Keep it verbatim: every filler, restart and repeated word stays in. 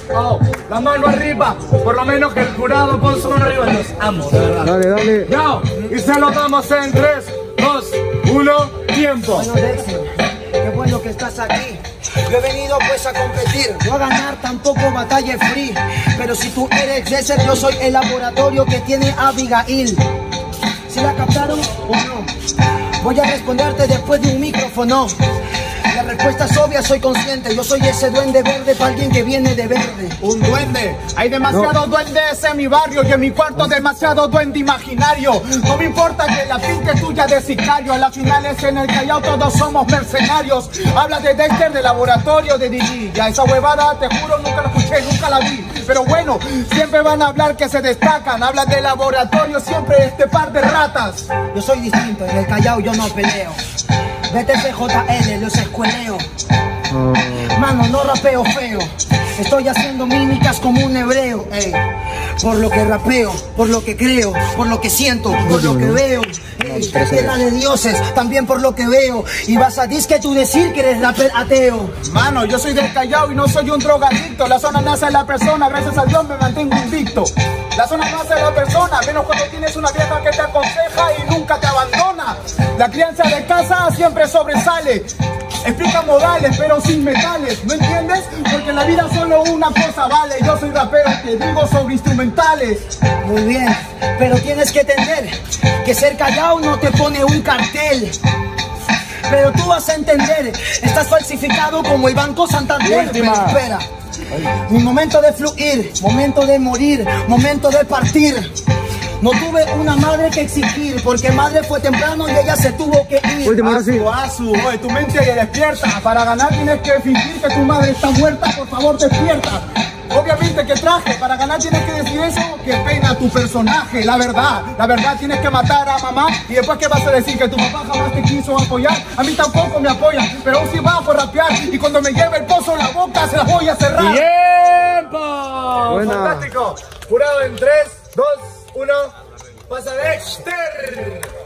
Oh, la mano arriba, por lo menos que el jurado con su mano arriba. Los amo, de verdad. Dale, dale. No, y se lo damos en tres, dos, uno, tiempo. Bueno, Dexter, qué bueno que estás aquí. Yo he venido pues a competir, no a ganar tampoco batalla free. Pero si tú eres Dexter, yo soy el laboratorio que tiene Abigail. ¿Sí la captaron o no? Voy a responderte después de un micrófono. La respuesta es obvia, soy consciente. Yo soy ese duende verde para alguien que viene de verde. Un duende, hay demasiados no. duendes en mi barrio y en mi cuarto demasiado duende imaginario. No me importa que la pinta es tuya de sicario, a las finales en el Callao todos somos mercenarios. Hablas de Dexter, de laboratorio, de D J. Ya esa huevada, te juro, nunca la escuché, nunca la vi. Pero bueno, siempre van a hablar que se destacan. Hablas de laboratorio, siempre este par de ratas. Yo soy distinto, en el Callao yo no peleo. Vete P J L, los escueleo. Oh. Mano, no rapeo feo. Estoy haciendo mímicas como un hebreo. Ey. Por lo que rapeo, por lo que creo, por lo que siento, por lo que veo. Ey. Tierra de dioses, también por lo que veo. Y vas a disque tú decir que eres rapper ateo. Mano, yo soy del Callao y no soy un drogadicto. La zona nace en la persona, gracias a Dios me mantengo invicto. La zona nace en la persona, menos cuando tienes una vieja que te aconseja y nunca te abandona. La crianza de casa siempre sobresale. Explica modales, pero sin metales, ¿no entiendes? Porque en la vida solo una cosa vale. Yo soy rapero, te digo sobre instrumentales. Muy bien, pero tienes que entender que ser Callao no te pone un cartel. Pero tú vas a entender, estás falsificado como el Banco Santander. Pero espera, mi momento de fluir, momento de morir, momento de partir. No tuve una madre que exigir, porque madre fue temprano y ella se tuvo que ir. Último, ahora sí. Asu, oye, tu mente ya despierta. Para ganar tienes que fingir que tu madre está muerta, por favor despierta. Obviamente que traje, para ganar tienes que decir eso, que peina tu personaje. La verdad, la verdad tienes que matar a mamá. Y después ¿qué vas a decir? Que tu papá jamás te quiso apoyar. A mí tampoco me apoyan, pero aún sí bajo a rapear. Y cuando me lleve el pozo en la boca se las voy a cerrar. ¡Tiempo! Buena. Fantástico. Jurado en tres, dos, uno, pasa Dexter.